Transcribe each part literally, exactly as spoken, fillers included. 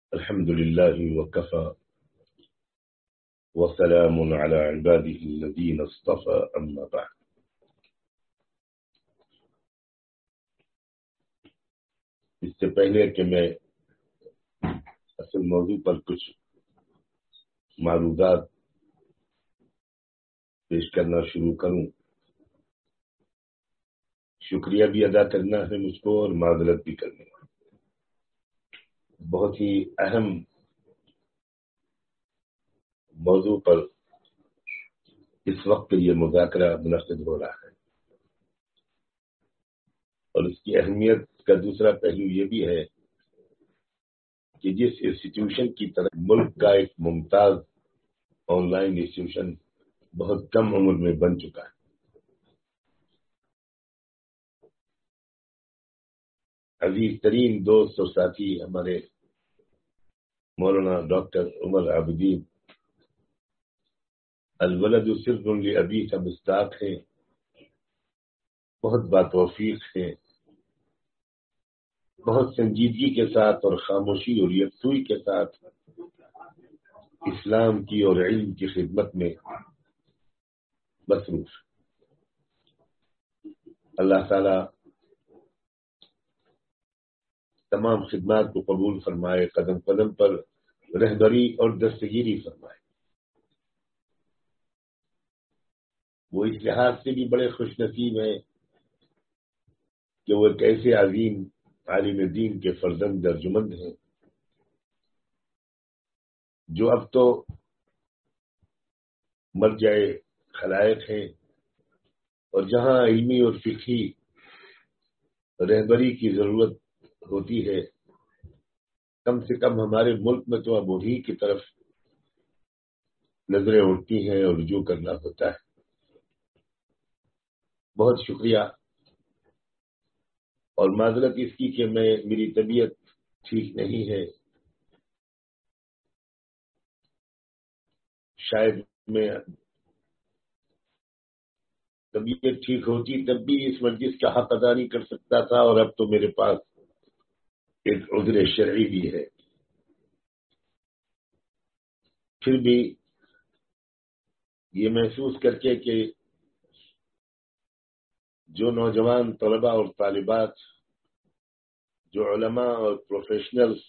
الحمد لله وكفى وسلام على عباده الذين اصطفى أما بعد. اس سے پہلے کہ میں اصل موضوع پر کچھ معروضات پیش کرنا شروع کروں، شکریہ بھی ادا کرنا ہے مجھ کو اور معذرت بھی کرنی ہے. بہت ہی اہم موضوع پر اس وقت یہ مذاکرہ منعقد ہو رہا ہے، اور اس کی اہمیت کا دوسرا پہلو یہ بھی ہے کہ جس انسٹیٹیوشن کی طرف ملک کا ایک ممتاز آن لائن انسٹیٹیوشن بہت کم عمر میں بن چکا ہے. عزیز ترین دوست اور ساتھی ہمارے مولانا ڈاکٹر عمر عابدین الولد سر لابی کا مصداق ہیں، بہت باتوفیق ہیں، بہت سنجیدگی کے ساتھ اور خاموشی اور یکسوئی کے ساتھ اسلام کی اور علم کی خدمت میں مصروف. اللہ تعالی تمام خدمات کو قبول فرمائے، قدم قدم پر رہبری اور دستگیری فرمائے. وہ اس لحاظ سے بھی بڑے خوش نصیب ہیں کہ وہ ایک ایسے عظیم عالم دین کے فرزند ارجمند ہیں جو اب تو مرجع خلائق ہیں، اور جہاں علمی اور فقہی رہبری کی ضرورت ہوتی ہے، کم سے کم ہمارے ملک میں تو اب وہی کی طرف نظریں اٹھتی ہیں اور رجوع کرنا ہوتا ہے. بہت شکریہ، اور معذرت اس کی کہ میں میری طبیعت ٹھیک نہیں ہے. شاید میں طبیعت ٹھیک ہوتی تب بھی اس مجلس کا حق ادا نہیں کر سکتا تھا، اور اب تو میرے پاس ایک عذر شرعی بھی ہے. پھر بھی یہ محسوس کر کے کہ جو نوجوان طلباء اور طالبات، جو علماء اور پروفیشنلز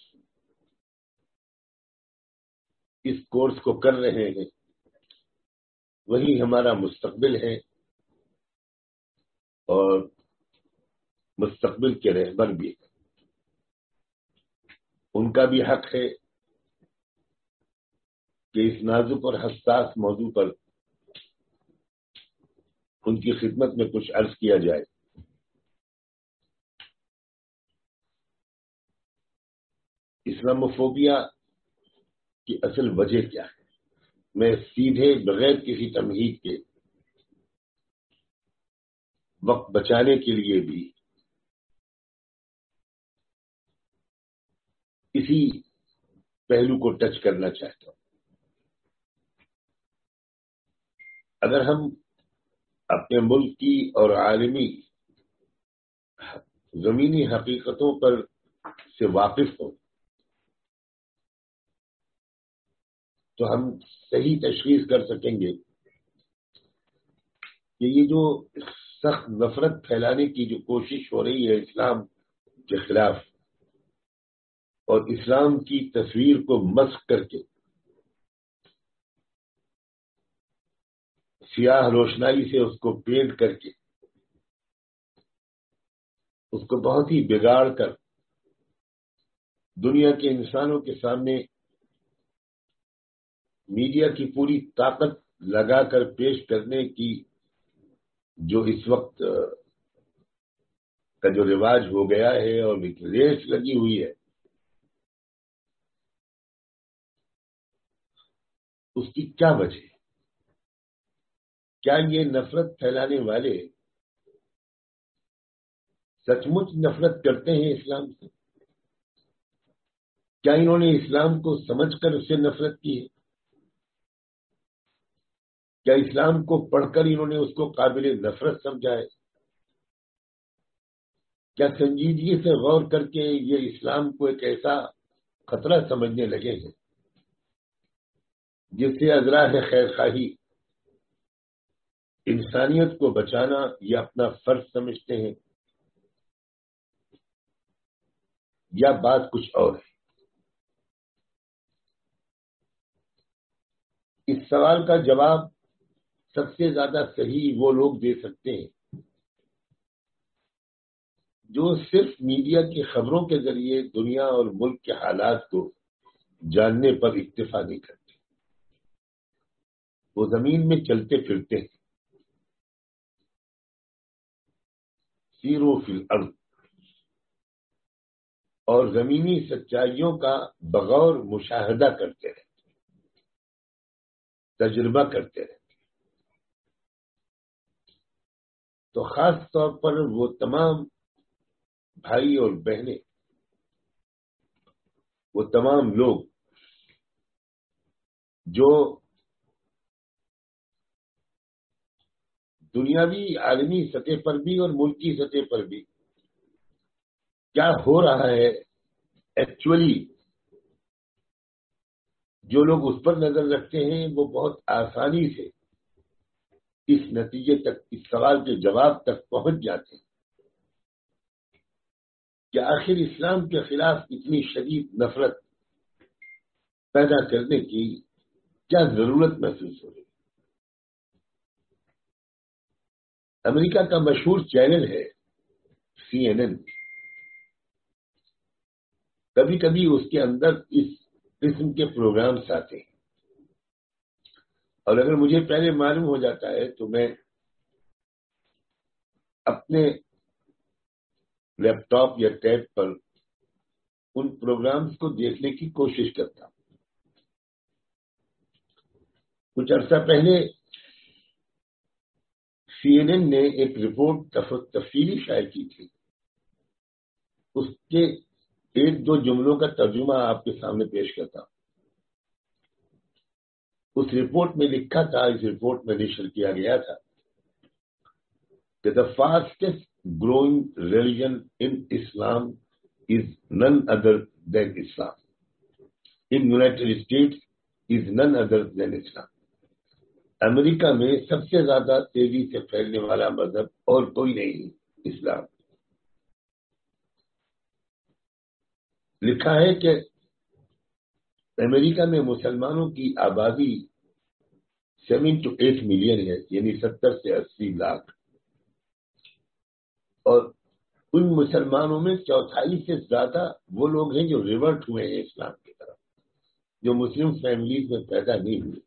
اس کورس کو کر رہے ہیں، وہی ہمارا مستقبل ہے اور مستقبل کے رہبر بھی. ان کا بھی حق ہے کہ اس نازک اور حساس موضوع پر ان کی خدمت میں کچھ عرض کیا جائے. اسلاموفوبیا کی اصل وجہ کیا ہے؟ میں سیدھے بغیر کسی تمہید کے وقت بچانے کے لیے بھی اسی پہلو کو ٹچ کرنا چاہتا ہوں. اگر ہم اپنے ملک کی اور عالمی زمینی حقیقتوں پر سے واقف ہوں تو ہم صحیح تشخیص کر سکیں گے کہ یہ جو سخت نفرت پھیلانے کی جو کوشش ہو رہی ہے اسلام کے خلاف، اور اسلام کی تصویر کو مسخ کر کے سیاہ روشنائی سے اس کو پینٹ کر کے اس کو بہت ہی بگاڑ کر دنیا کے انسانوں کے سامنے میڈیا کی پوری طاقت لگا کر پیش کرنے کی جو اس وقت کا جو رواج ہو گیا ہے اور ایک ریس لگی ہوئی ہے، اس کی کیا وجہ ہے؟ کیا یہ نفرت پھیلانے والے سچ مچ نفرت کرتے ہیں اسلام سے؟ کیا انہوں نے اسلام کو سمجھ کر اس سے نفرت کی ہے؟ کیا اسلام کو پڑھ کر انہوں نے اس کو قابل نفرت سمجھا ہے؟ کیا سنجیدگی سے غور کر کے یہ اسلام کو ایک ایسا خطرہ سمجھنے لگے ہیں، جس سے ازراہ خیر خواہی انسانیت کو بچانا یہ اپنا فرض سمجھتے ہیں، یا بات کچھ اور ہے؟ اس سوال کا جواب سب سے زیادہ صحیح وہ لوگ دے سکتے ہیں جو صرف میڈیا کی خبروں کے ذریعے دنیا اور ملک کے حالات کو جاننے پر اکتفا نہیں کرتے۔ وہ زمین میں چلتے پھرتے ہیں، سیرو فی الارض، اور زمینی سچائیوں کا بغور مشاہدہ کرتے رہتے، تجربہ کرتے رہتے۔ تو خاص طور پر وہ تمام بھائی اور بہنیں، وہ تمام لوگ جو دنیاوی عالمی سطح پر بھی اور ملکی سطح پر بھی کیا ہو رہا ہے ایکچولی، جو لوگ اس پر نظر رکھتے ہیں وہ بہت آسانی سے اس نتیجے تک، اس سوال کے جواب تک پہنچ جاتے ہیں کہ آخر اسلام کے خلاف اتنی شدید نفرت پیدا کرنے کی کیا ضرورت محسوس ہو رہی ہے۔ امریکہ کا مشہور چینل ہے سی این این، کبھی کبھی اس کے اندر اس قسم کے پروگرامز آتے ہیں، اور اگر مجھے پہلے معلوم ہو جاتا ہے تو میں اپنے لیپ ٹاپ یا ٹیب پر ان پروگرامز کو دیکھنے کی کوشش کرتا ہوں۔ کچھ عرصہ پہلے سی این این نے ایک رپورٹ تفصیلی شائع کی تھی، اس کے ایک دو جملوں کا ترجمہ آپ کے سامنے پیش کرتا ہوں۔ اس رپورٹ میں لکھا تھا، اس رپورٹ میں نشر کیا گیا تھا کہ the fastest growing religion in Islam is none other than Islam. In United States is none other than Islam. امریکہ میں سب سے زیادہ تیزی سے پھیلنے والا مذہب اور کوئی نہیں، اسلام۔ لکھا ہے کہ امریکہ میں مسلمانوں کی آبادی سیون ٹو ایٹ ملین ہے، یعنی ستر سے اسی لاکھ، اور ان مسلمانوں میں چوتھائی سے زیادہ وہ لوگ ہیں جو ریورٹ ہوئے ہیں اسلام کی طرف، جو مسلم فیملیز میں پیدا نہیں ہوئے۔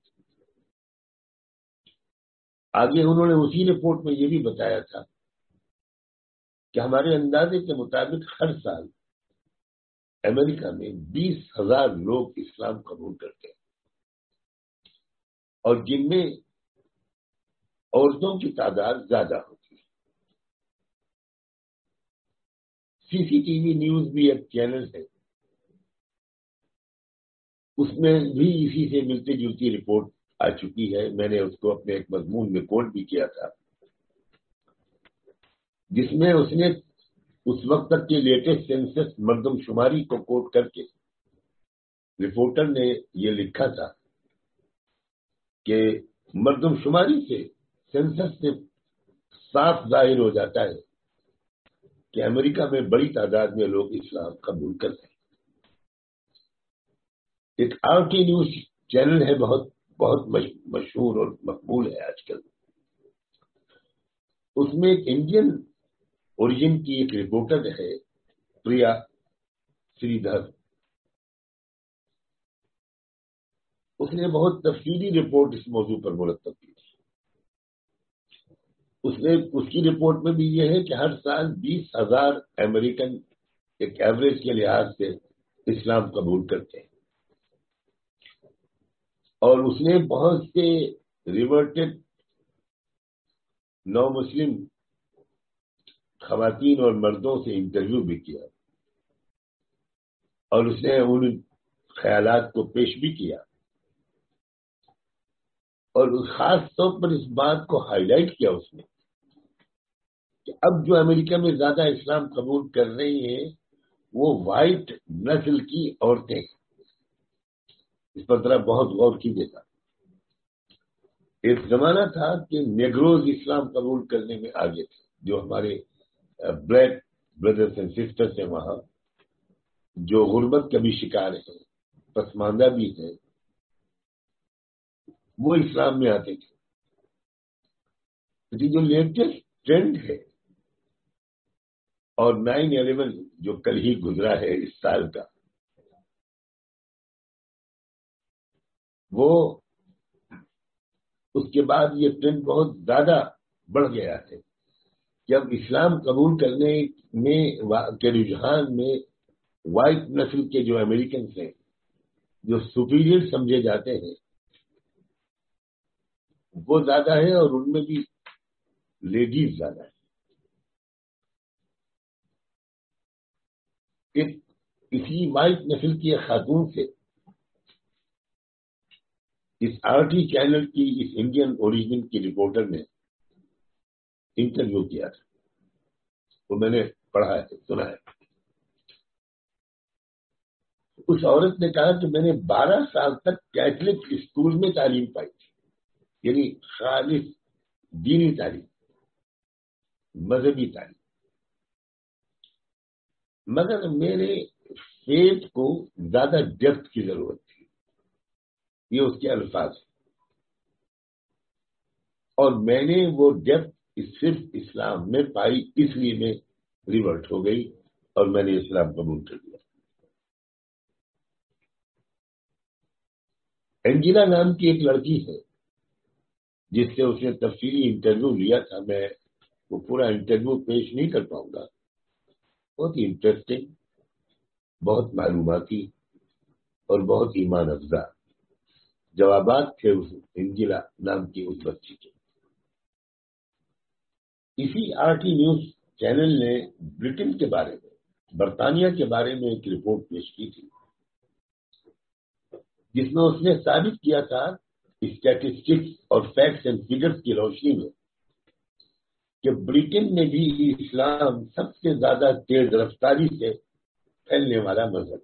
آگے انہوں نے اسی رپورٹ میں یہ بھی بتایا تھا کہ ہمارے اندازے کے مطابق ہر سال امریکہ میں بیس ہزار لوگ اسلام قبول کرتے ہیں، اور جن میں عورتوں کی تعداد زیادہ ہوتی ہے۔ سی سی ٹی وی نیوز بھی ایک چینل ہے، اس میں بھی اسی سے ملتی جلتی رپورٹ آ چکی ہے۔ میں نے اس کو اپنے ایک مضمون میں کوٹ بھی کیا تھا، جس میں اس نے اس وقت تک کی لیٹسٹ سینسس مردم شماری کو کوٹ کر کے رپورٹر نے یہ لکھا تھا کہ مردم شماری سے، سینسس سے صاف ظاہر ہو جاتا ہے کہ امریکہ میں بڑی تعداد میں لوگ اسلام قبول کرتے ہیں۔ ایک آر ٹی نیوز چینل ہے، بہت بہت مشہور اور مقبول ہے آج کل، اس میں ایک انڈین اوریجن کی ایک رپورٹر ہے، پریا سری دھر۔ اس نے بہت تفصیلی رپورٹ اس موضوع پر مرتب کی تھی۔ اس نے اس کی رپورٹ میں بھی یہ ہے کہ ہر سال بیس ہزار امریکن ایک ایوریج کے لحاظ سے اسلام قبول کرتے ہیں، اور اس نے بہت سے ریورٹڈ نو مسلم خواتین اور مردوں سے انٹرویو بھی کیا، اور اس نے ان خیالات کو پیش بھی کیا، اور خاص طور پر اس بات کو ہائی لائٹ کیا اس نے کہ اب جو امریکہ میں زیادہ اسلام قبول کر رہی ہیں وہ وائٹ نسل کی عورتیں، اس پر ذرا بہت غور کیجیے گا. ایک زمانہ تھا کہ نیگروز اسلام قبول کرنے میں آگے تھے، جو ہمارے بلیک بردرس اینڈ سسٹرس ہیں وہاں، جو غربت کا بھی شکار ہیں، پسماندہ بھی ہیں، وہ اسلام میں آتے تھے. جو لیٹسٹ ٹرینڈ ہے اور نائن الیون جو کل ہی گزرا ہے اس سال کا، وہ اس کے بعد یہ ٹرینڈ بہت زیادہ بڑھ گیا ہے کہ اب اسلام قبول کرنے میں کے رجحان میں وائٹ نسل کے جو امریکنس ہیں، جو سپیریئر سمجھے جاتے ہیں، وہ زیادہ ہے، اور ان میں بھی لیڈیز زیادہ ہے. ایک اسی وائٹ نسل کی خاتون سے اس آر ٹی چینل کی اس انڈین اوریجن کی رپورٹر نے انٹرویو کیا تھا، وہ میں نے پڑھا ہے، سنا ہے. اس عورت نے کہا کہ میں نے بارہ سال تک کیتھولک اسکول میں تعلیم پائی تھی، یعنی خالص دینی تعلیم، مذہبی تعلیم، مگر میرے فیتھ کو زیادہ ڈیپتھ کی ضرورت تھی. یہ اس کے الفاظ ہیں. اور میں نے وہ ڈیپتھ صرف اسلام میں پائی، اس لیے میں ریورٹ ہو گئی اور میں نے اسلام قبول کر لیا. اینجلا نام کی ایک لڑکی ہے جس سے اس نے تفصیلی انٹرویو لیا تھا. میں وہ پورا انٹرویو پیش نہیں کر پاؤں گا. بہت ہی انٹرسٹنگ، بہت معلوماتی اور بہت ایمان افزا جوابات تھے اس اینجلا نام کی اس بچی کے. اسی آر ٹی نیوز چینل نے برٹن کے بارے میں، برطانیہ کے بارے میں ایک رپورٹ پیش کی تھی، جس میں اس نے ثابت کیا تھا اسٹیٹسٹکس اور فیکٹس اینڈ فگرز کی روشنی میں کہ برٹن میں بھی اسلام سب سے زیادہ تیز رفتاری سے پھیلنے والا مذہب.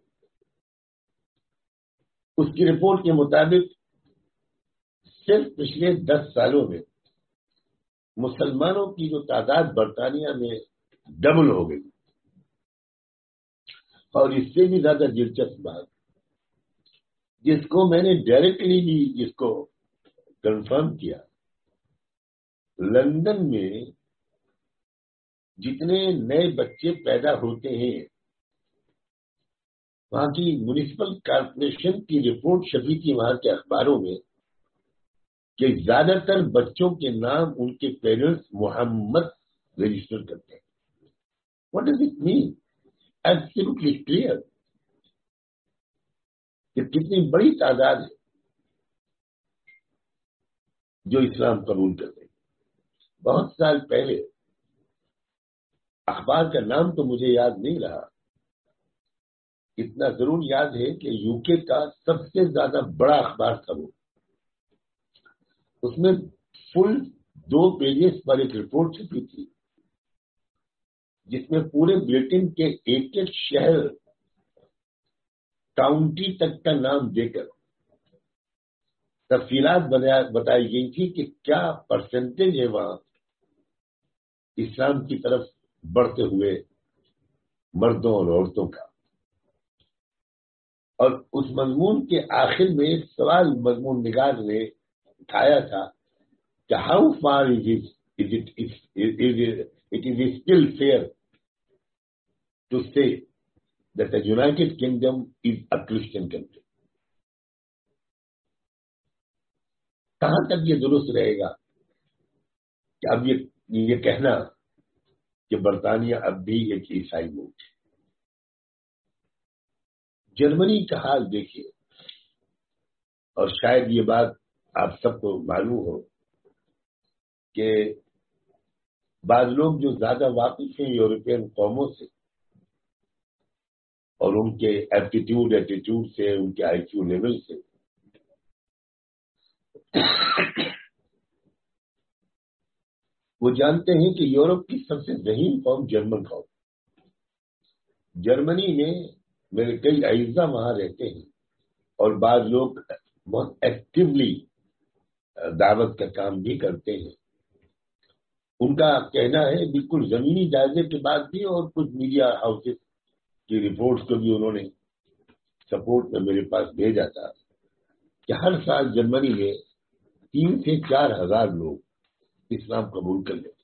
اس کی رپورٹ کے مطابق صرف پچھلے دس سالوں میں مسلمانوں کی جو تعداد برطانیہ میں ڈبل ہو گئی. اور اس سے بھی زیادہ دلچسپ بات، جس کو میں نے ڈائریکٹلی بھی جس کو کنفرم کیا، لندن میں جتنے نئے بچے پیدا ہوتے ہیں، وہاں کی میونسپل کارپوریشن کی رپورٹ چھپی تھی وہاں کے اخباروں میں کہ زیادہ تر بچوں کے نام ان کے پیرنٹس محمد رجسٹر کرتے ہیں. What does it mean? Absolutely clear کہ کتنی بڑی تعداد ہے جو اسلام قبول کرتے ہیں. بہت سال پہلے، اخبار کا نام تو مجھے یاد نہیں رہا، اتنا ضرور یاد ہے کہ یو کے کا سب سے زیادہ بڑا اخبار تھا وہ. اس میں فل دو پیجز پر ایک رپورٹ چھپی تھی جس میں پورے برٹن کے ایک ایک شہر، کاؤنٹی تک کا نام دے کر تفصیلات بتائی گئی تھی کہ کیا پرسنٹیج ہے وہاں اسلام کی طرف بڑھتے ہوئے مردوں اور عورتوں کا. اور اس مضمون کے آخر میں ایک سوال مضمون نگار نے اٹھایا تھا کہ how far is it it is still fair to say that the United Kingdom is a Christian country. کہاں تک یہ درست رہے گا کہ اب یہ یہ کہنا کہ برطانیہ اب بھی ایک عیسائی ملک ہے. جرمنی کا حال دیکھیے، اور شاید یہ بات آپ سب کو معلوم ہو کہ بعض لوگ جو زیادہ واقف ہیں یورپین قوموں سے اور ان کے ایپٹیٹیوڈ ایٹیٹیوڈ سے، ان کے آئی کیو لیول سے، وہ جانتے ہیں کہ یورپ کی سب سے ذہین قوم جرمن قوم. جرمنی میں میرے کئی اعزا وہاں رہتے ہیں اور بعض لوگ بہت ایکٹیولی دعوت کا کام بھی کرتے ہیں. ان کا کہنا ہے بالکل زمینی جائزے کے بعد بھی اور کچھ میڈیا ہاؤسز کی رپورٹس کو بھی انہوں نے سپورٹ میں میرے پاس بھیجا تھا کہ ہر سال جرمنی میں تین سے چار ہزار لوگ اسلام قبول کر لیتے.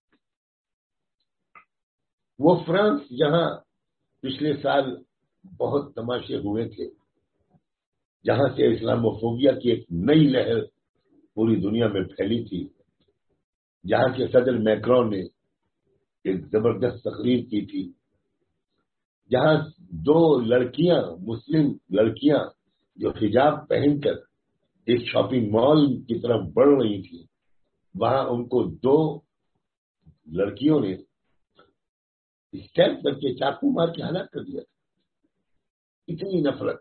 وہ فرانس جہاں پچھلے سال بہت تماشے ہوئے تھے، جہاں سے اسلاموفوبیا کی ایک نئی لہر پوری دنیا میں پھیلی تھی، جہاں کے صدر میکرون نے ایک زبردست تقریر کی تھی، جہاں دو لڑکیاں مسلم لڑکیاں جو حجاب پہن کر ایک شاپنگ مال کی طرف بڑھ رہی تھی، وہاں ان کو دو لڑکیوں نے اسٹیپ کر کے چاقو مار کے ہلاک کر دیا تھا. اتنی نفرت.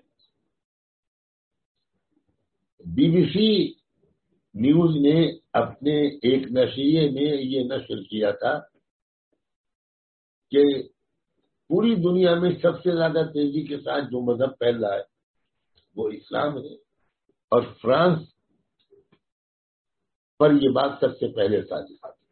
بی بی سی نیوز نے اپنے ایک نشریے میں یہ نشر کیا تھا کہ پوری دنیا میں سب سے زیادہ تیزی کے ساتھ جو مذہب پھیل رہا ہے وہ اسلام ہے، اور فرانس پر یہ بات سب سے پہلے سازش آتی.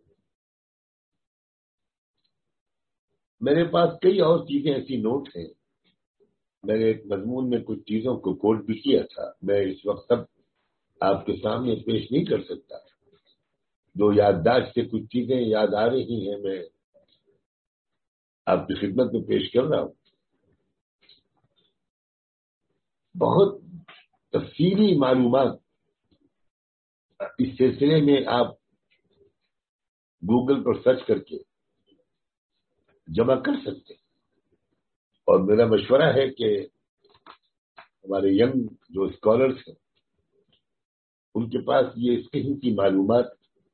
میرے پاس کئی اور چیزیں ایسی نوٹ ہیں. میں نے ایک مضمون میں کچھ چیزوں کو کوٹ بھی کیا تھا، میں اس وقت سب آپ کے سامنے پیش نہیں کر سکتا. جو یادداشت سے کچھ چیزیں یاد آ رہی ہیں میں آپ کی خدمت میں پیش کر رہا ہوں. بہت تفصیلی معلومات اس سلسلے میں آپ گوگل پر سرچ کر کے جمع کر سکتے ہیں، اور میرا مشورہ ہے کہ ہمارے ینگ جو اسکالرس ہیں ان کے پاس یہ اس قسم کی معلومات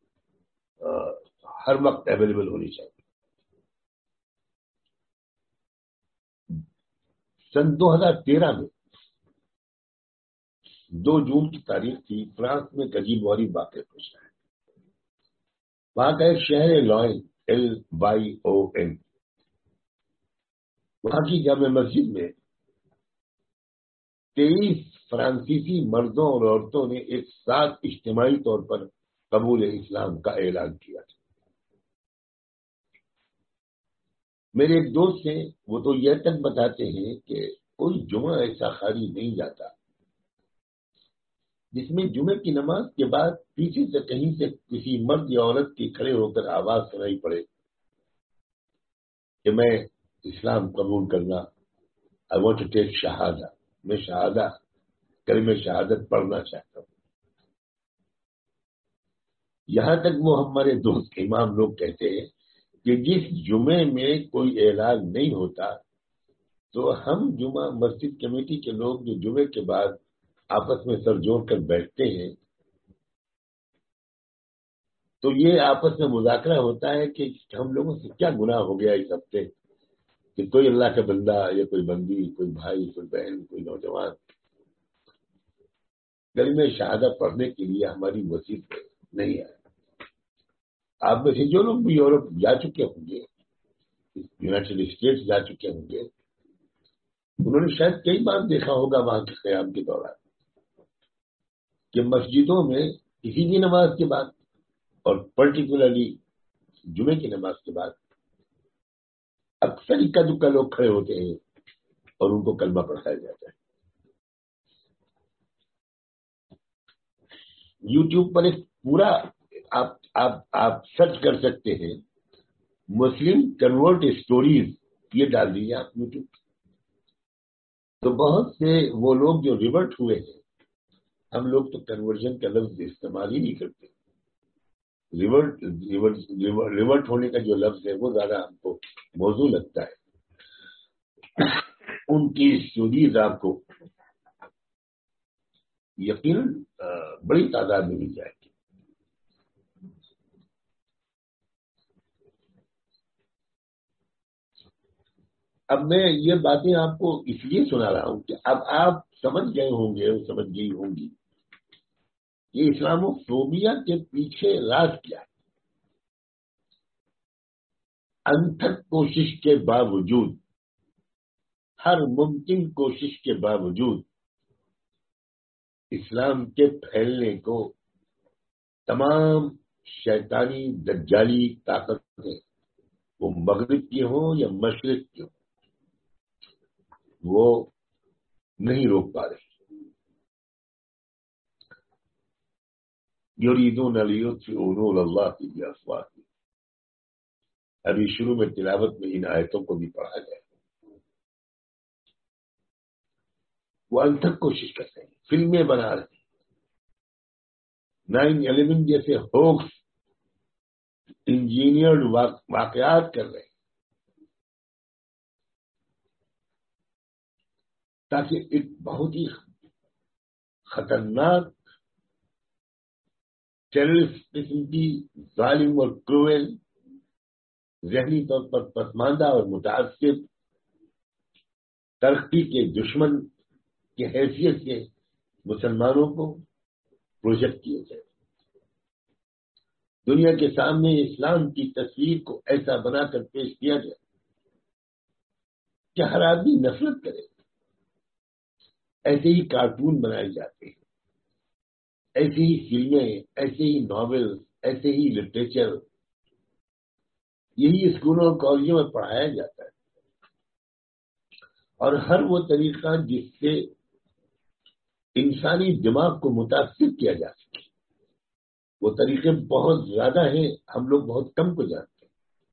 ہر وقت اویلیبل ہونی چاہیے. سن دو ہزار تیرہ میں دو جون کی تاریخ تھی. فرانس میں ایک عجیب و غریب واقعہ پیش آیا. وہاں کا ایک شہر ہے Lyon, L Y O N. وہاں کی جامع مسجد میں تیئیس فرانسیسی مردوں اور عورتوں نے ایک ساتھ اجتماعی طور پر قبول اسلام کا اعلان کیا تھا. میرے ایک دوست ہیں، وہ تو یہ تک بتاتے ہیں کہ کوئی جمعہ ایسا خالی نہیں جاتا جس میں جمعے کی نماز کے بعد پیچھے سے کہیں سے کسی مرد یا عورت کی کھڑے ہو کر آواز سنائی پڑے کہ میں اسلام قبول کرنا، آئی وانٹ ٹو ٹیک شہادہ، میں شہادہ کلمہ شہادت پڑھنا چاہتا ہوں. یہاں تک وہ ہمارے دوست امام لوگ کہتے ہیں کہ جس جمعے میں کوئی اعلان نہیں ہوتا تو ہم جمعہ مسجد کمیٹی کے لوگ جو جمعے کے بعد آپس میں سر جوڑ کر بیٹھتے ہیں تو یہ آپس میں مذاکرہ ہوتا ہے کہ ہم لوگوں سے کیا گناہ ہو گیا اس ہفتے کہ کوئی اللہ کا بندہ یا کوئی بندی، کوئی بھائی، کوئی بہن، کوئی نوجوان کلمہ شہادت پڑھنے کے لیے ہماری مسجد میں نہیں آئے. آپ میں سے جو لوگ بھی یورپ جا چکے ہوں گے، یونائٹیڈ اسٹیٹس جا چکے ہوں گے، انہوں نے شاید کئی بار دیکھا ہوگا وہاں کے قیام کے دوران کہ مسجدوں میں کسی بھی نماز کے بعد اور پرٹیکولرلی جمعے کی نماز کے بعد اکثر اکا دکا لوگ کھڑے ہوتے ہیں اور ان کو کلمہ پڑھایا جاتا ہے. یوٹیوب پر ایک پورا آپ آپ آپ سرچ کر سکتے ہیں، مسلم کنورٹ اسٹوریز، یہ ڈال دیجیے آپ یوٹیوب. تو بہت سے وہ لوگ جو ریورٹ ہوئے ہیں، ہم لوگ تو کنورژن کا لفظ استعمال ہی نہیں کرتے. ریورٹ ریورٹ ہونے کا جو لفظ ہے وہ زیادہ ہم کو موزوں لگتا ہے. ان کی اسٹوریز آپ کو یقیناً بڑی تعداد میں مل جائے گی. اب میں یہ باتیں آپ کو اس لیے سنا رہا ہوں کہ اب آپ سمجھ گئے ہوں گے، سمجھ گئی ہوں گی یہ اسلاموفوبیا کے پیچھے راز کیا ہے. انتھک کوشش کے باوجود ہر ممکن کوشش کے باوجود اسلام کے پھیلنے کو تمام شیطانی دجالی طاقتیں، وہ مغرب کی ہوں یا مشرق کی ہوں، وہ نہیں روک پا رہی۔ یریدون لیطفئوا نور اللہ بافواہہم، ابھی شروع میں تلاوت میں ان آیتوں کو بھی پڑھا گیا۔ وہ انتھک کوشش کرتے ہیں، فلمیں بنا رہے ہیں، نائن الیون جیسے ہوکس انجینئرڈ واقعات کر رہے ہیں تاکہ ایک بہت ہی خطرناک ٹیررسٹ قسم کی ظالم اور کروئل، ذہنی طور پر پسماندہ اور متعصب، ترقی کے دشمن کی حیثیت سے مسلمانوں کو پروجیکٹ کیے جائے، دنیا کے سامنے اسلام کی تصویر کو ایسا بنا کر پیش کیا جائے کہ ہر آدمی نفرت کرے۔ ایسے ہی کارٹون بنائے جاتے ہیں، ایسی ہی فلمیں، ایسے ہی ناول، ایسے ہی لٹریچر، یہی اسکولوں اور کالجوں میں پڑھایا جاتا ہے، اور ہر وہ طریقہ جس سے انسانی دماغ کو متاثر کیا جا سکے، وہ طریقے بہت زیادہ ہیں، ہم لوگ بہت کم کو جانتے ہیں۔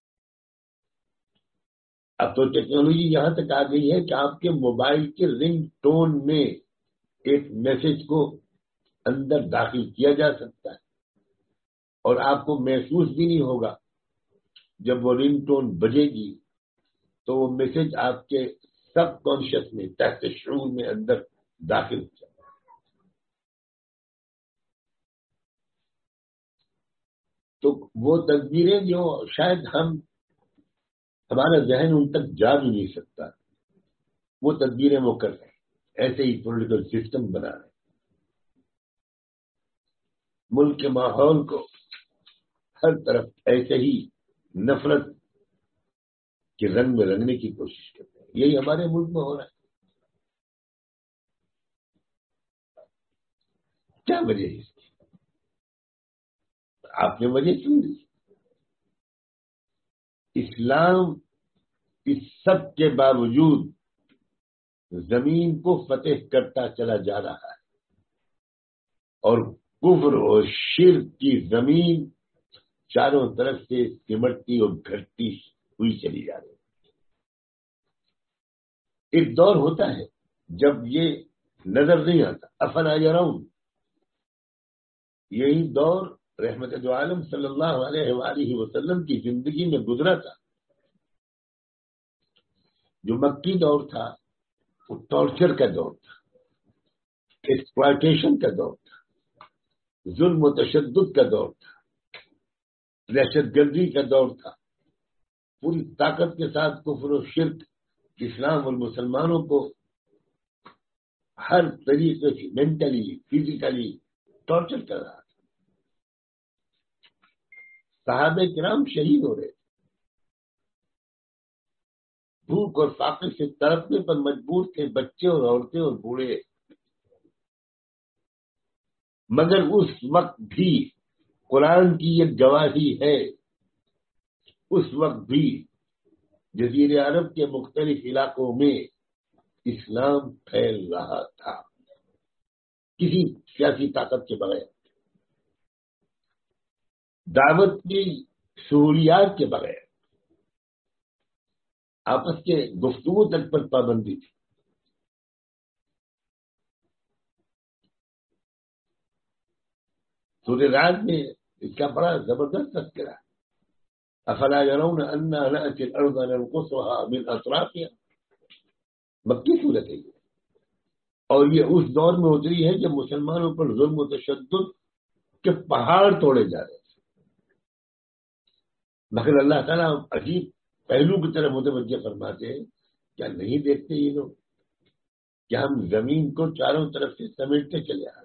اب تو ٹیکنالوجی یہاں تک آ گئی ہے کہ آپ کے موبائل کے رنگ ٹون میں ایک میسج کو اندر داخل کیا جا سکتا ہے، اور آپ کو محسوس بھی نہیں ہوگا، جب وہ رنگ ٹون بجے گی تو وہ میسج آپ کے سب کانشیس میں، تحت شعور میں اندر داخل ہو جائے۔ تو وہ تدبیریں جو شاید ہم ہمارا ذہن ان تک جا بھی نہیں سکتا، وہ تدبیریں وہ کر رہے ہیں، ایسے ہی پولیٹیکل سسٹم بنا رہے ہیں، ملک کے ماحول کو ہر طرف ایسے ہی نفرت کے رنگ میں رنگنے کی کوشش کرتے ہیں۔ یہی ہمارے ملک میں ہو رہا ہے۔ کیا وجہ ہے اس کی؟ آپ نے وجہ سن لی۔ اسلام اس سب کے باوجود زمین کو فتح کرتا چلا جا رہا ہے، اور کفر اور شرک کی زمین چاروں طرف سے سمٹتی اور گھٹتی ہوئی چلی جا رہی ہے۔ ایک دور ہوتا ہے جب یہ نظر نہیں آتا، افلا یرون، یہی دور رحمت دو عالم صلی اللہ علیہ وآلہ وسلم کی زندگی میں گزرا تھا۔ جو مکی دور تھا وہ ٹارچر کا دور تھا، ایکسپلائٹیشن کا دور تھا، ظلم و تشدد کا دور تھا، دہشت گردی کا دور تھا۔ پوری طاقت کے ساتھ کفر و شرک اسلام اور مسلمانوں کو ہر طریقے سے مینٹلی، فزیکلی ٹارچر کر رہا تھا۔ صحابہ کرام شہید ہو رہے تھے، بھوک اور فاقے سے تڑپنے پر مجبور تھے، بچے اور عورتیں اور بوڑھے۔ مگر اس وقت بھی قرآن کی یہ گواہی ہے، اس وقت بھی جزیرہ عرب کے مختلف علاقوں میں اسلام پھیل رہا تھا، کسی سیاسی طاقت کے بغیر، دعوت کی سہولیات کے بغیر، آپس کے گفتگو تک پر پابندی تھی۔ سورہ رعد میں اس کا بڑا زبردست تذکرہ ہے۔ افلا يرون انا نأتي الارض ننقصها من اطرافها، مکی صورت ہے یہ، اور یہ اس دور میں اتری ہے جب مسلمانوں پر ظلم و تشدد کے پہاڑ توڑے جا رہے تھے، مگر اللہ تعالیٰ عجیب پہلو کی طرف متوجہ فرماتے ہیں، کیا نہیں دیکھتے یہ لوگ کہ ہم زمین کو چاروں طرف سے سمیٹتے چلے آ رہے ہیں؟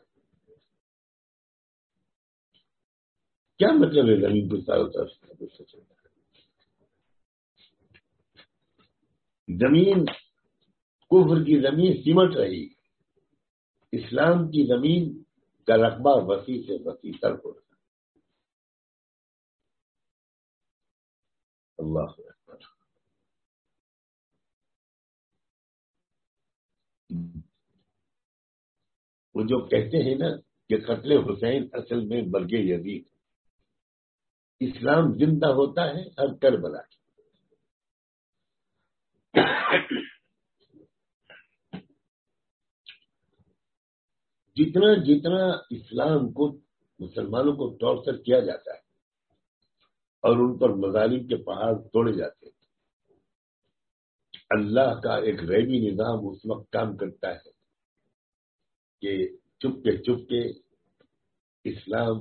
کیا مطلب ہے زمین کو چاروں طرف سے سمیٹتے چلے آ رہے ہیں؟ زمین کفر کی زمین سمٹ رہی، اسلام کی زمین کا رقبہ وسیع سے وسیع تر ہو رہا۔ اللہ اکبر۔ وہ جو کہتے ہیں نا کہ قتل حسین اصل میں مرگ یزید، اسلام زندہ ہوتا ہے ہر کربلا کی۔ جتنا جتنا اسلام کو مسلمانوں کو ٹارچر کیا جاتا ہے اور ان پر مظالم کے پہاڑ توڑے جاتے ہیں، اللہ کا ایک غیبی نظام اس وقت کام کرتا ہے کہ چپ کے چپ کے اسلام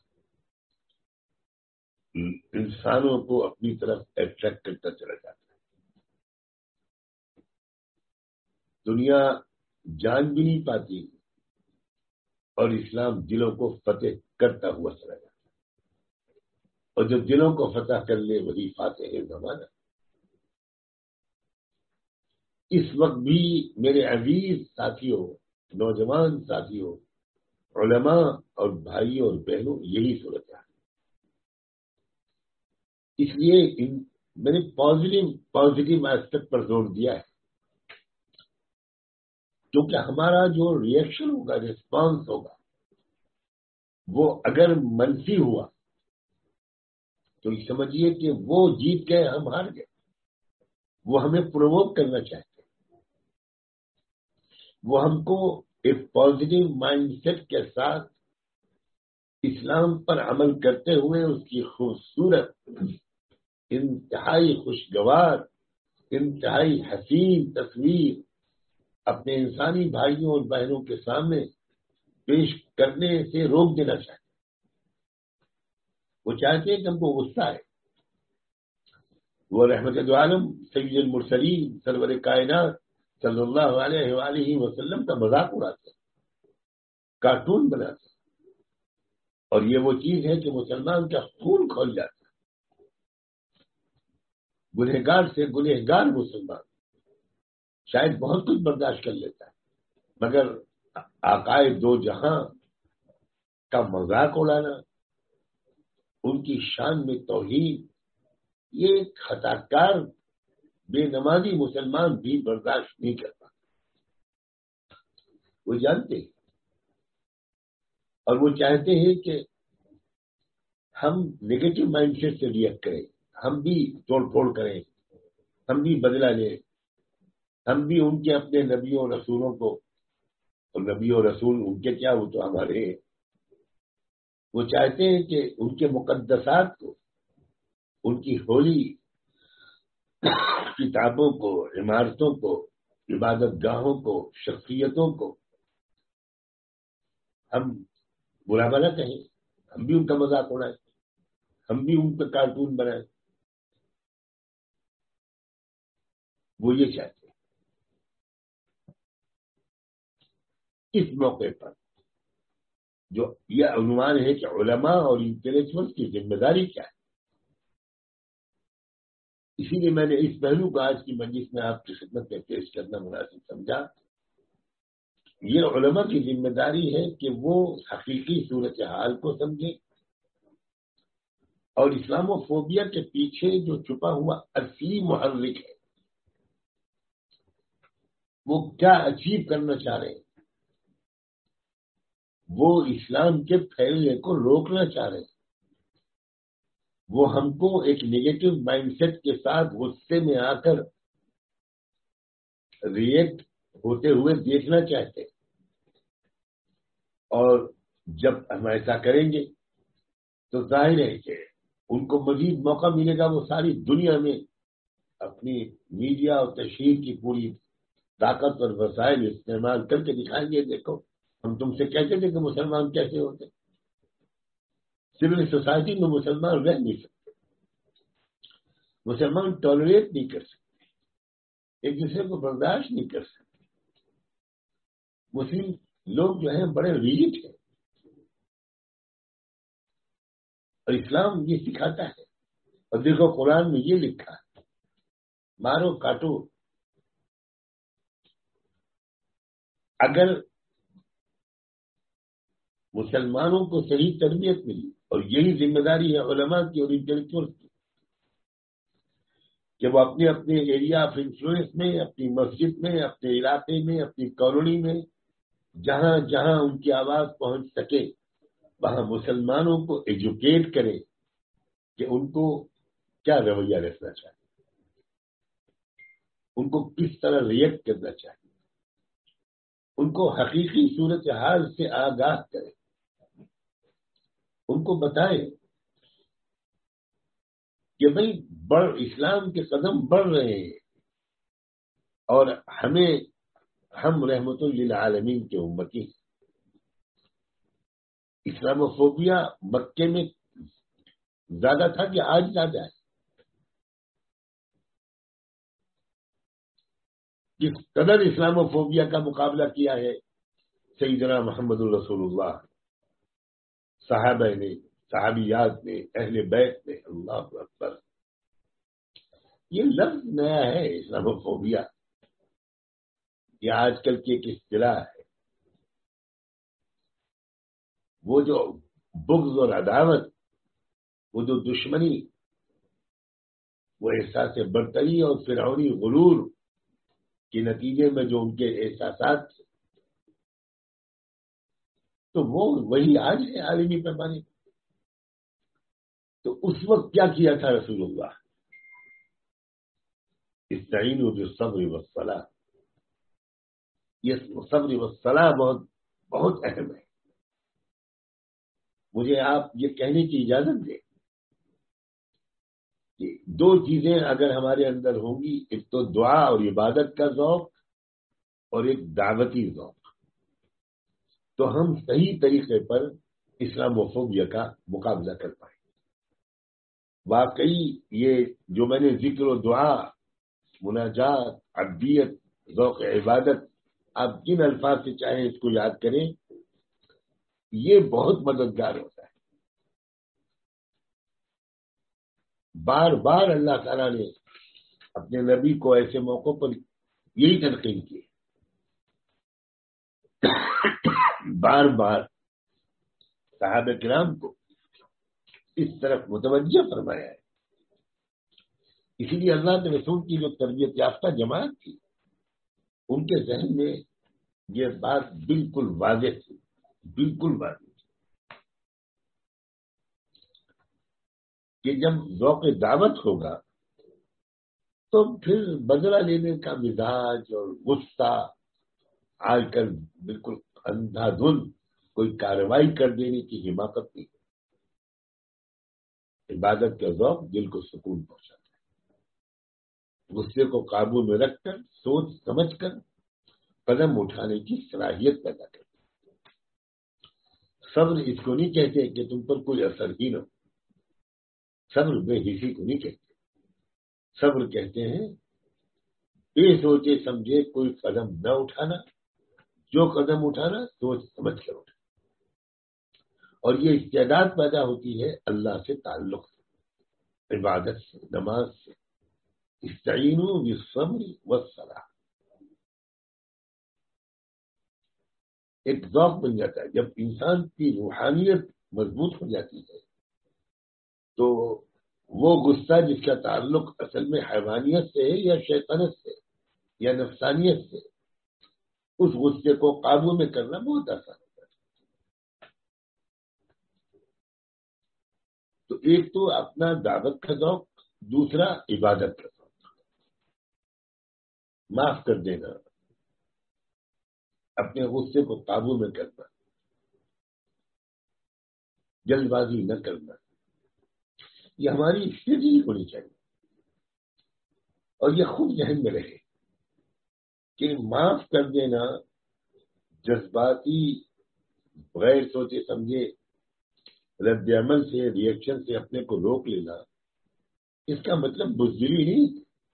انسانوں کو اپنی طرف اٹریکٹ کرتا چلا جاتا ہے۔ دنیا جان بھی نہیں پاتی اور اسلام دلوں کو فتح کرتا ہوا چلا جاتا ہے، اور جو دلوں کو فتح کر لے وہی فاتح زمانہ۔ اس وقت بھی میرے عزیز ساتھیوں، نوجوان ساتھیوں، علماء اور بھائیوں اور بہنوں، یہی صورت ہے۔ اس لیے میں نے پازیٹو پازیٹو ایسپیکٹ پر زور دیا ہے، کیونکہ ہمارا جو ریئیکشن ہوگا، ریسپانس ہوگا، وہ اگر منفی ہوا تو سمجھیے کہ وہ جیت گئے، ہم ہار گئے۔ وہ ہمیں پرووک کرنا چاہتے ہیں، وہ ہم کو ایک پازیٹو مائنڈ سیٹ کے ساتھ اسلام پر عمل کرتے ہوئے اس کی خوبصورت، انتہائی خوشگوار، انتہائی حسین تصویر اپنے انسانی بھائیوں اور بہنوں کے سامنے پیش کرنے سے روک دینا چاہتے۔ وہ چاہتے ہیں کہ ہم کو غصہ ہے۔ وہ رحمت دو عالم سید المرسلین سرور کائنات صلی اللہ علیہ وآلہ وسلم کا مذاق اڑاتے، کارٹون بناتے، اور یہ وہ چیز ہے کہ مسلمان کا خون کھول جاتا ہے۔ گنہگار سے گنہگار مسلمان شاید بہت کچھ برداشت کر لیتا ہے، مگر آقائے دو جہاں کا مذاق اڑانا، ان کی شان میں توہین، یہ ایک خطا کار بے نمازی مسلمان بھی برداشت نہیں کرتا۔ وہ جانتے ہیں اور وہ چاہتے ہیں کہ ہم نیگیٹو مائنڈ سیٹ سے ریئیکٹ کریں، ہم بھی توڑ پھوڑ کریں، ہم بھی بدلہ لیں، ہم بھی ان کے اپنے نبیوں رسولوں کو، اور نبی و رسول ان کے کیا، وہ تو ہمارے ہیں۔ وہ چاہتے ہیں کہ ان کے مقدسات کو، ان کی ہولی کتابوں کو، عمارتوں کو، عبادت گاہوں کو، شخصیتوں کو ہم برا بھلا کہیں، ہم بھی ان کا مذاق اڑائیں، ہم بھی ان کا کارٹون بنائیں۔ وہ یہ چاہتے ہیں۔ اس موقع پر جو یہ عنوان ہے کہ علماء اور انٹلیکچوئل کی ذمہ داری کیا ہے، اسی لیے میں نے اس پہلو کو آج کی مجلس میں آپ کی خدمت میں پیش کرنا مناسب سمجھا۔ یہ علماء کی ذمہ داری ہے کہ وہ حقیقی صورتحال کو سمجھیں اور اسلام و فوبیا کے پیچھے جو چھپا ہوا اصلی محرک ہے، وہ کیا اچیو کرنا چاہ رہے ہیں، وہ اسلام کے پھیلنے کو روکنا چاہ رہے ہیں، وہ ہم کو ایک نیگیٹو مائنڈ سیٹ کے ساتھ غصے میں آ کر ریئیکٹ ہوتے ہوئے دیکھنا چاہتے ہیں، اور جب ہم ایسا کریں گے تو ظاہر ہے کہ ان کو مزید موقع ملے گا، وہ ساری دنیا میں اپنی میڈیا اور تشہیر کی پوری طاقت اور وسائل استعمال کر کے دکھائیں گے، دیکھو ہم تم سے کہتے تھے کہ مسلمان کیسے ہوتے، سول سوسائٹی میں مسلمان رہ نہیں سکتے، مسلمان ٹالریٹ نہیں کر سکتے، ایک دوسرے کو برداشت نہیں کر سکتے۔ مسلم لوگ جو ہیں بڑے ریجڈ ہیں، اور اسلام یہ سکھاتا ہے، اور دیکھو قرآن میں یہ لکھا ہے، مارو کاٹو اگر مسلمانوں کو صحیح تربیت ملی، اور یہی ذمہ داری ہے علماء کی اور انٹلیکچوئلس کی، کہ وہ اپنے اپنے ایریا آف انفلوئنس میں، اپنی مسجد میں، اپنے علاقے میں، اپنی کالونی میں، جہاں جہاں ان کی آواز پہنچ سکے وہاں مسلمانوں کو ایجوکیٹ کرے کہ ان کو کیا رویہ رکھنا چاہیے، ان کو کس طرح ریئیکٹ کرنا چاہیے، ان کو حقیقی صورتحال سے آگاہ کرے، ان کو بتائے کہ بھئی بڑھ اسلام کے قدم بڑھ رہے ہیں، اور ہمیں ہم رحمت للعالمین کے امتی ہیں۔ اسلاموفوبیا مکے میں زیادہ تھا کہ آج زیادہ ہے؟ جس قدر اسلاموفوبیا کا مقابلہ کیا ہے سیدنا محمد الرسول اللہ، صحابہ نے، صحابیات نے، اہل بیت نے، اللہ اکبر۔ یہ لفظ نیا ہے اسلاموفوبیا، یہ آج کل کی ایک اصطلاح ہے۔ وہ جو بغض اور عداوت، وہ جو دشمنی، وہ احساس برتری اور فرعونی غرور کے نتیجے میں جو ان کے احساسات تھے، تو وہ وہی آج ہے عالمی پیمانے پر۔ تو اس وقت کیا کیا تھا رسول اللہ؟ استعینوا بالصبر والصلاۃ۔ یہ صبر والصلاۃ بہت بہت اہم ہے۔ مجھے آپ یہ کہنے کی اجازت دیں کہ دو چیزیں اگر ہمارے اندر ہوں گی، ایک تو دعا اور عبادت کا ذوق، اور ایک دعوتی ذوق، تو ہم صحیح طریقے پر اسلاموفوبیا کا مقابلہ کر پائیں۔ واقعی یہ جو میں نے ذکر و دعا، مناجات، عبدیت، ذوق عبادت، آپ جن الفاظ سے چاہیں اس کو یاد کریں، یہ بہت مددگار ہوتا ہے۔ بار بار اللہ تعالیٰ نے اپنے نبی کو ایسے موقعوں پر یہی تلقین کی، بار بار صحابہ کرام کو اس طرف متوجہ فرمایا ہے۔ اسی لیے اللہ کے رسول کی جو تربیت یافتہ جماعت تھی، ان کے ذہن میں یہ بات بالکل واضح تھی، بالکل واضح تھی کہ جب ذوق دعوت ہوگا تو پھر بدلہ لینے کا مزاج اور غصہ آج کل بالکل اندھا دھن کوئی کارروائی کر دینے کی حماقت نہیں۔ عبادت کا ذوق دل کو سکون پہنچاتا ہے، غصے کو قابو میں رکھ کر سوچ سمجھ کر قدم اٹھانے کی صلاحیت پیدا کرتا ہے۔ صبر اس کو نہیں کہتے کہ تم پر کوئی اثر ہی نہ ہو، صبر بے حسی کو نہیں کہتے، صبر کہتے ہیں بے سوچے سمجھے کوئی قدم نہ اٹھانا، جو قدم اٹھانا سوچ سمجھ کر اٹھانا، اور یہ استعداد پیدا ہوتی ہے اللہ سے تعلق سے، عبادت سے، نماز سے۔ استعینوا بالصبر والصلاۃ، ایک ذوق بن جاتا ہے۔ جب انسان کی روحانیت مضبوط ہو جاتی ہے تو وہ غصہ جس کا تعلق اصل میں حیوانیت سے ہے یا شیطنت سے یا نفسانیت سے، اس غصے کو قابو میں کرنا بہت آسان ہوتا ہے۔ تو ایک تو اپنا دعوت کا ذوق، دوسرا عبادت کا ذوق، معاف کر دینا، اپنے غصے کو قابو میں کرنا، جلد بازی نہ کرنا، یہ ہماری اسٹریٹجی ہونی چاہیے، اور یہ خود ذہن میں رہے کہ معاف کر دینا، جذباتی غیر سوچے سمجھے رد عمل سے، ریئیکشن سے اپنے کو روک لینا، اس کا مطلب بزدلی نہیں،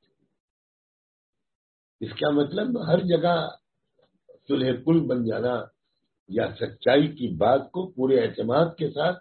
اس کا مطلب ہر جگہ صلح کل بن جانا یا سچائی کی بات کو پورے اعتماد کے ساتھ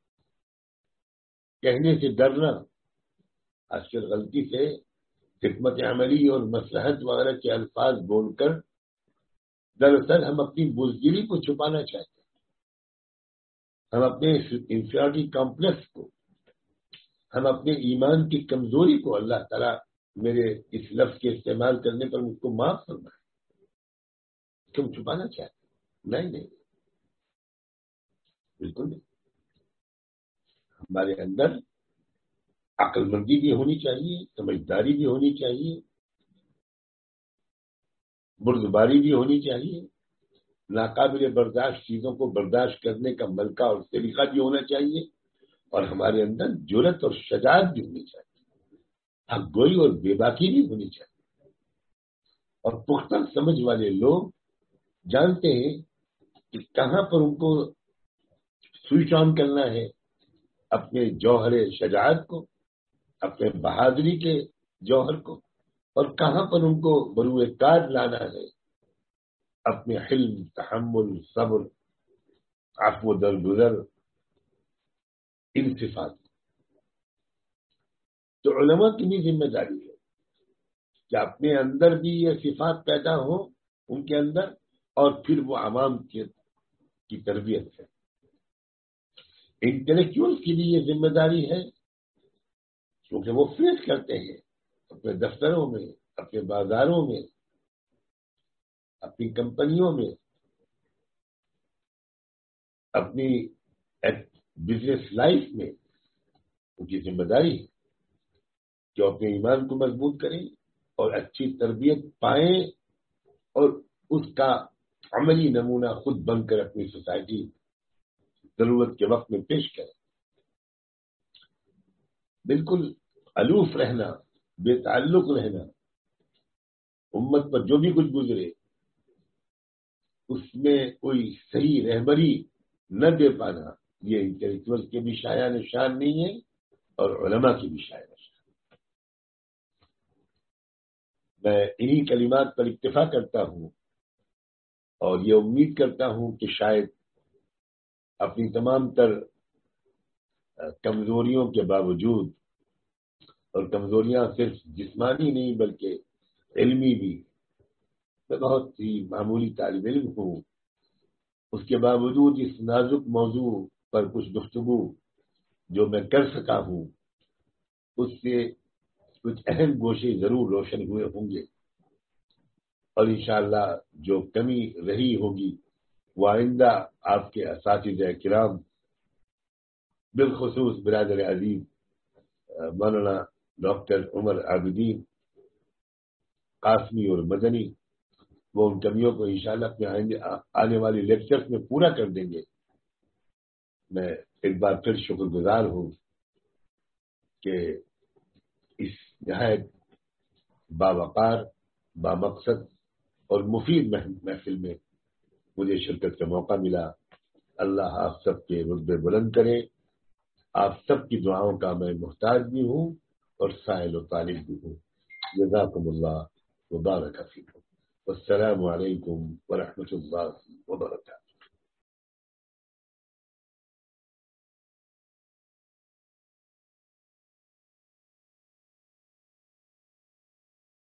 کہنے سے ڈرنا۔ آج کل غلطی سے حکمت عملی اور مصلحت وغیرہ کے الفاظ بول کر دراصل ہم اپنی بزدلی کو چھپانا چاہتے ہیں، ہم اپنے انفیریٹی کمپلیکس کو، ہم اپنے ایمان کی کمزوری کو، اللہ تعالیٰ میرے اس لفظ کے استعمال کرنے پر مجھ کو معاف کرنا ہے، کیوں چھپانا چاہتے ہیں؟ نہیں نہیں، بالکل نہیں۔ ہمارے اندر عقل مندی بھی ہونی چاہیے، سمجھداری بھی ہونی چاہیے، بردباری بھی ہونی چاہیے، ناقابل برداشت چیزوں کو برداشت کرنے کا ملکہ اور طریقہ بھی ہونا چاہیے، اور ہمارے اندر جرأت اور شجاعت بھی ہونی چاہیے، حق گوئی اور بے باکی بھی ہونی چاہیے۔ اور پختہ سمجھ والے لوگ جانتے ہیں کہ کہاں پر ان کو سوئچ آن کرنا ہے اپنے جوہر شجاعت کو، اپنے بہادری کے جوہر کو، اور کہاں پر ان کو بروئے کار لانا ہے اپنے حلم، تحمل، صبر، عفو و درگزر، ان صفات کو۔ تو علماء کی بھی ذمہ داری ہے کہ اپنے اندر بھی یہ صفات پیدا ہوں ان کے اندر، اور پھر وہ عوام کی تربیت ہے۔ انٹلیکچوئل کی بھی یہ ذمہ داری ہے، کیونکہ وہ فیس کرتے ہیں اپنے دفتروں میں، اپنے بازاروں میں، اپنی کمپنیوں میں، اپنی بزنس لائف میں، ان کی ذمہ داری ہے کہ وہ اپنے ایمان کو مضبوط کریں اور اچھی تربیت پائیں، اور اس کا عملی نمونہ خود بن کر اپنی سوسائٹی ضرورت کے وقت میں پیش کریں۔ بالکل الوف رہنا، بے تعلق رہنا، امت پر جو بھی کچھ گزرے اس میں کوئی صحیح رہبری نہ دے پانا، یہ انٹلیکچوئل کے بھی شایان نشان نہیں ہے اور علماء کی بھی شایان نشان۔ میں انہی کلمات پر اکتفا کرتا ہوں اور یہ امید کرتا ہوں کہ شاید اپنی تمام تر کمزوریوں کے باوجود، اور کمزوریاں صرف جسمانی نہیں بلکہ علمی بھی، میں بہت ہی معمولی طالب علم ہوں، اس کے باوجود اس نازک موضوع پر کچھ گفتگو جو میں کر سکا ہوں اس سے کچھ اہم گوشے ضرور روشن ہوئے ہوں گے، اور انشاءاللہ جو کمی رہی ہوگی وہ آئندہ آپ کے اساتذہ کرام، بالخصوص برادر عزیز مولانا ڈاکٹر عمر عابدین قاسمی اور مدنی، وہ ان کمیوں کو انشاءاللہ اپنے آنے والے لیکچرز میں پورا کر دیں گے۔ میں ایک بار پھر شکر گزار ہوں کہ اس نہایت باوقار، بامقصد اور مفید محفل میں مجھے شرکت کا موقع ملا۔ اللہ آپ سب کے رتبے بلند کرے۔ آپ سب کی دعاؤں کا میں محتاج بھی ہوں اور سائل و طالب بھی ہوں۔ جزاکم اللہ وبارک فیکم، والسلام علیکم ورحمۃ اللہ وبرکاتہ۔